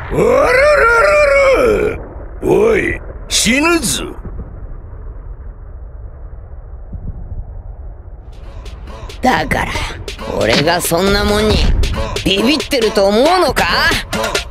あらららら、おい、死ぬぞ。 だから俺がそんなもんにビビってると思うのか？